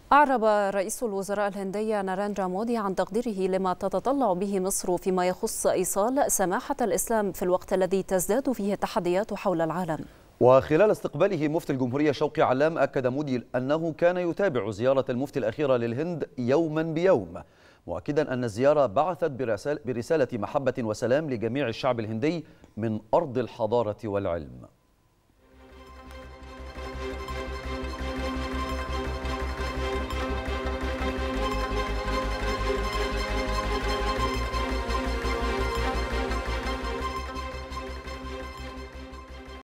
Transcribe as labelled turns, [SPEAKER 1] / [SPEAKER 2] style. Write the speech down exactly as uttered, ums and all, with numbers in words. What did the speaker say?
[SPEAKER 1] أعرب رئيس الوزراء الهندي ناريندرا مودي عن تقديره لما تتطلع به مصر فيما يخص إيصال سماحة الإسلام في الوقت الذي تزداد فيه التحديات حول العالم.
[SPEAKER 2] وخلال استقباله مفتي الجمهورية شوقي علام، أكد مودي أنه كان يتابع زيارة المفتي الأخيرة للهند يوما بيوم، مؤكدا أن الزيارة بعثت برسالة محبة وسلام لجميع الشعب الهندي من أرض الحضارة والعلم.